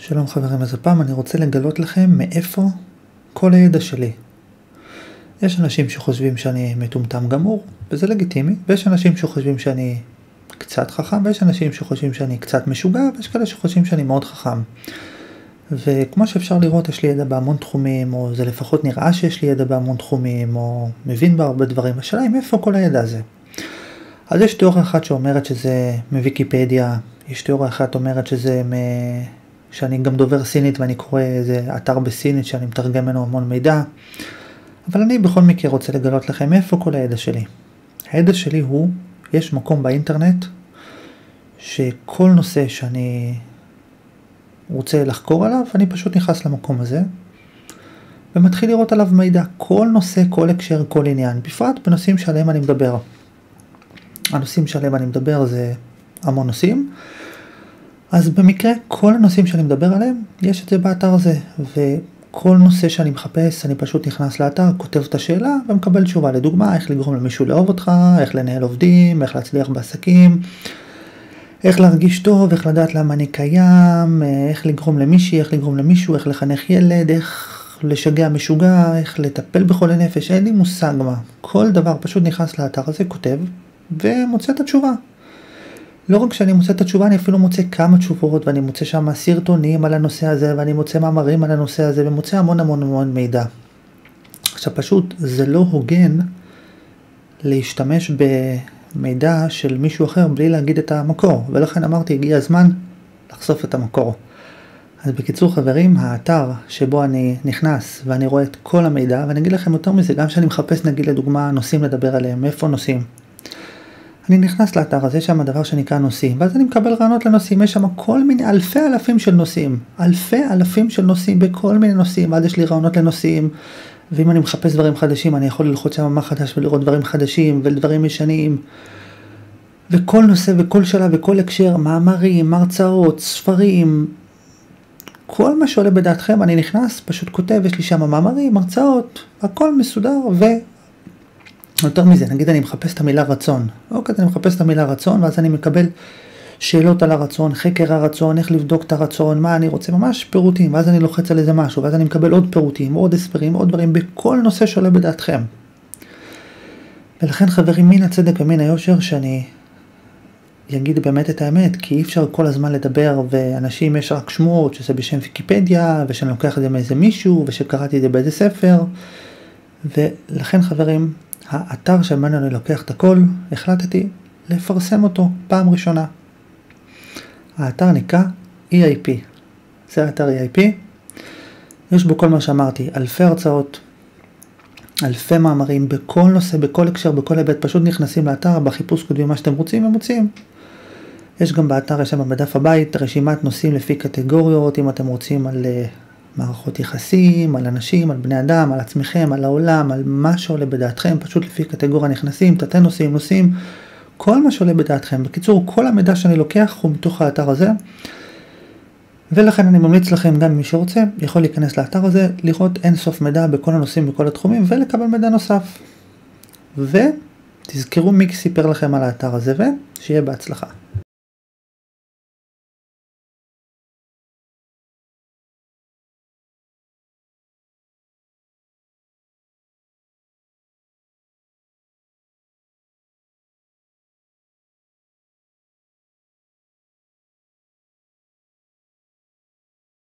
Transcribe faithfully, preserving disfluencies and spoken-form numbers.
שלום חברים, אז הפעם אני רוצה לגלות לכם מאיפה כל הידע שלי. יש אנשים שחושבים שאני מטומטם גמור, וזה לגיטימי, ויש אנשים שחושבים שאני קצת חכם, ויש אנשים שחושבים שאני קצת משוגע, ויש כאלה שחושבים שאני מאוד חכם. וכמו שאפשר לראות, יש לי ידע בהמון תחומים, או זה לפחות נראה שיש לי ידע בהמון תחומים, או מבין בהרבה דברים. השאלה היא מאיפה כל הידע הזה. אז יש תיאוריה אחת שאומרת שזה מוויקיפדיה, יש תיאוריה אחת אומרת שזה מ... שאני גם דובר סינית ואני קורא איזה אתר בסינית שאני מתרגם ממנו המון מידע. אבל אני בכל מקרה רוצה לגלות לכם איפה כל הידע שלי. הידע שלי הוא, יש מקום באינטרנט שכל נושא שאני רוצה לחקור עליו, אני פשוט נכנס למקום הזה ומתחיל לראות עליו מידע. כל נושא, כל הקשר, כל עניין, בפרט בנושאים שעליהם אני מדבר. הנושאים שעליהם אני מדבר זה המון נושאים. אז במקרה, כל הנושאים שאני מדבר עליהם, יש את זה באתר הזה, וכל נושא שאני מחפש, אני פשוט נכנס לאתר, כותב את השאלה, ומקבל תשובה. לדוגמה, איך לגרום למישהו לאהוב אותך, איך לנהל עובדים, איך להצליח בעסקים, איך להרגיש טוב, איך לדעת למה אני קיים, איך לגרום למישהי, איך לגרום למישהו, איך לחנך ילד, איך לשגע משוגע, איך לטפל בחולי נפש, אין לי מושג מה. כל דבר פשוט נכנס לאתר הזה, כותב, ומוצא את התשובה. לא רק שאני מוצא את התשובה, אני אפילו מוצא כמה תשובות, ואני מוצא שם סרטונים על הנושא הזה, ואני מוצא מאמרים על הנושא הזה, ומוצא המון המון המון מידע. עכשיו פשוט, זה לא הוגן להשתמש במידע של מישהו אחר, בלי להגיד את המקור, ולכן אמרתי, הגיע הזמן לחשוף את המקור. אז בקיצור חברים, האתר שבו אני נכנס, ואני רואה את כל המידע, ואני אגיד לכם יותר מזה, גם שאני מחפש נגיד לדוגמה נושאים לדבר עליהם, איפה נושאים? אני נכנס לאתר הזה, יש שם דבר שנקרא נושאים, ואז אני מקבל רעיונות לנושאים, יש שם כל מיני אלפי אלפים של נושאים, אלפי אלפים של נושאים בכל מיני נושאים, ואז יש לי רעיונות לנושאים, ואם אני מחפש דברים חדשים, אני יכול ללחוץ שם מה חדש ולראות דברים חדשים ודברים ישנים, וכל נושא וכל שלב וכל הקשר, מאמרים, הרצאות, ספרים, כל מה שעולה בדעתכם, אני נכנס, פשוט כותב, יש לי שם מאמרים, הרצאות, הכל מסודר ו... יותר מזה, נגיד אני מחפש את המילה רצון, אוקיי, אני מחפש את המילה רצון, ואז אני מקבל שאלות על הרצון, חקר הרצון, איך לבדוק את הרצון, מה אני רוצה, ממש פירוטים, ואז אני לוחץ על איזה משהו, ואז אני מקבל עוד פירוטים, עוד הסברים, עוד דברים, בכל נושא שעולה בדעתכם. ולכן חברים, מן הצדק ומן היושר שאני אגיד באמת את האמת, כי אי אפשר כל הזמן לדבר, ואנשים יש רק שמועות, שזה בשם ויקיפדיה, ושאני לוקח את זה מאיזה מישהו, ושקראתי את זה באיזה ספר, ולכן חברים, האתר שממנו אני לוקח את הכל, החלטתי לפרסם אותו פעם ראשונה. האתר נקרא אי איי פי. זה האתר אי איי פי. יש בו כל מה שאמרתי, אלפי הרצאות, אלפי מאמרים, בכל נושא, בכל הקשר, בכל היבט, פשוט נכנסים לאתר, בחיפוש כותבים מה שאתם רוצים ומוצאים. יש גם באתר, יש שם בדף הבית, רשימת נושאים לפי קטגוריות, אם אתם רוצים על מערכות יחסים, על אנשים, על בני אדם, על עצמכם, על העולם, על מה שעולה בדעתכם, פשוט לפי קטגוריה נכנסים, תתי נושאים, נושאים, כל מה שעולה בדעתכם. בקיצור, כל המידע שאני לוקח הוא מתוך האתר הזה, ולכן אני ממליץ לכם, גם מי שרוצה, יכול להיכנס לאתר הזה, לראות אין סוף מידע בכל הנושאים, בכל התחומים, ולקבל מידע נוסף. ותזכרו מי סיפר לכם על האתר הזה, ושיהיה בהצלחה.